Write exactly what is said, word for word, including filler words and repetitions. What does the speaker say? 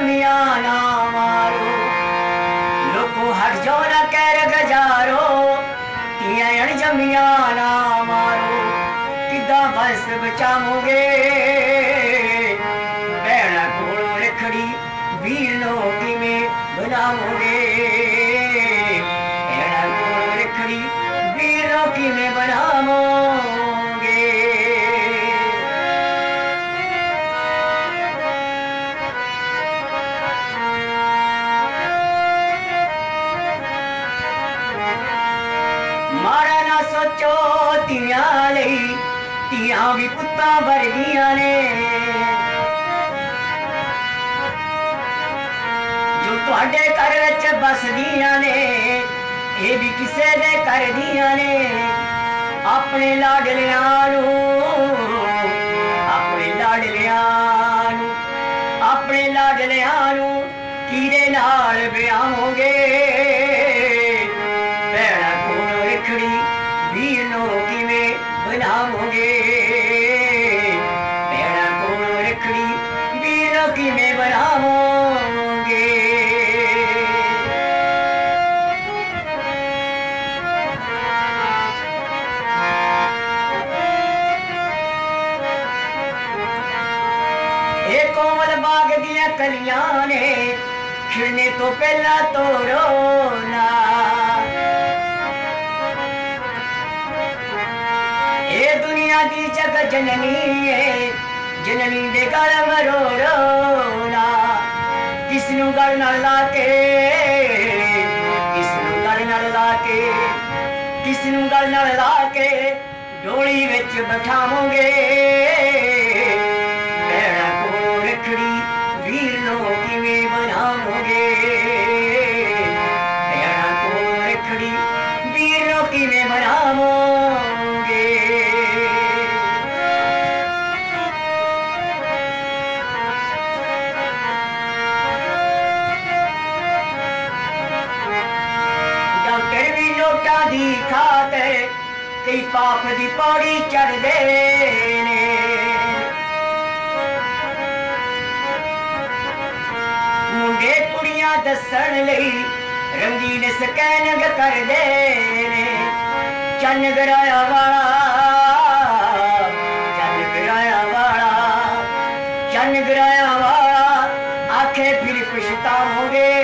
जमिया ना मारो, लोको हट जाओ ना कैर गजारो, तिया अण जमिया ना मारो, किदा बस बचाओगे भैणा कोल रखड़ी वीर नो किवें बनाओगे, भैणा कोल रखड़ी वीर नो किवें बनाओगे। माड़ा ना सोचो तियां लई, तियां भी पुत्तां वर्गियां ने, जो तुहाडे घर विच बसदियां ने ये भी किसे दे घर दियां ने। अपने लाडलियां नूं अपने लाडलियां नूं अपने लाडलियां नूं कीरे नाल ब्याहोगे, भैणा कोल रखड़ी वीर नो किवें बनाओगे, भैणा कोल रखड़ी वीर नो किवें बनाओगे। ए कोमल बाग दियां कलियां ने खिड़ने तो पहला तोड़ो ना, ए दुनिया दी जग जननी है, जननी दे गल मरोड़ो ना, किसनू गल नाल लाके किसनू गल नाल लाके किसनू गल नाल लाके डोली विच बिठाओगे, भैणा कोल रखड़ी वीर नो किवें बनाओगे, भैणा कोल रखड़ी वीर नो किवें बनाओगे। डॉक्टर भी नोटा दी खातर कई पाप दी पौड़ी चढ़दे ने, मुंडे कुड़ियां दस्सण लई रंगीन स्कैनिंग करदे ने। चन्न गराया वाला चन्न गराया वाला चन्न गराया वाला आखे फिर पछताओगे,